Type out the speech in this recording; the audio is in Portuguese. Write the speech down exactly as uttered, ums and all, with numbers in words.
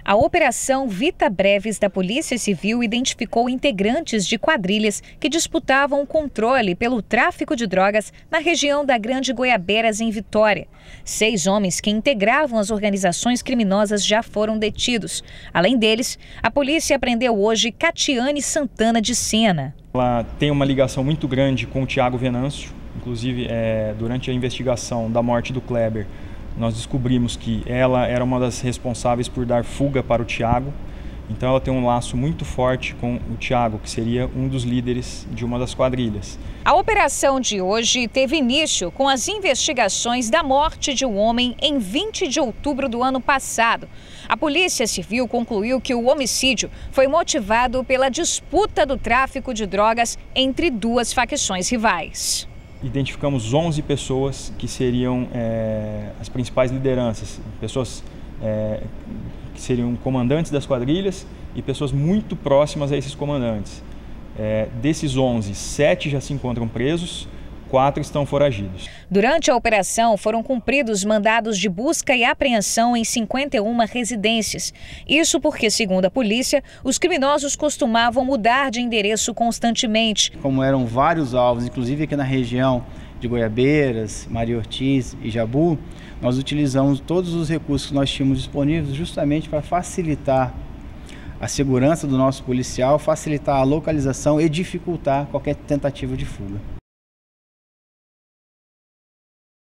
A Operação Vita Breves da Polícia Civil identificou integrantes de quadrilhas que disputavam o controle pelo tráfico de drogas na região da Grande Goiaberas, em Vitória. Seis homens que integravam as organizações criminosas já foram detidos. Além deles, a polícia apreendeu hoje Catiane Santana de Sena. Ela tem uma ligação muito grande com o Thiago Venâncio. Inclusive, é, durante a investigação da morte do Kleber, nós descobrimos que ela era uma das responsáveis por dar fuga para o Thiago. Então ela tem um laço muito forte com o Thiago, que seria um dos líderes de uma das quadrilhas. A operação de hoje teve início com as investigações da morte de um homem em vinte de outubro do ano passado. A Polícia Civil concluiu que o homicídio foi motivado pela disputa do tráfico de drogas entre duas facções rivais. Identificamos onze pessoas que seriam é, as principais lideranças, pessoas é, que seriam comandantes das quadrilhas e pessoas muito próximas a esses comandantes. É, desses onze, sete já se encontram presos, quatro estão foragidos. Durante a operação foram cumpridos mandados de busca e apreensão em cinquenta e uma residências. Isso porque, segundo a polícia, os criminosos costumavam mudar de endereço constantemente. Como eram vários alvos, inclusive aqui na região de Goiabeiras, Maria Ortiz e Jabu, nós utilizamos todos os recursos que nós tínhamos disponíveis justamente para facilitar a segurança do nosso policial, facilitar a localização e dificultar qualquer tentativa de fuga.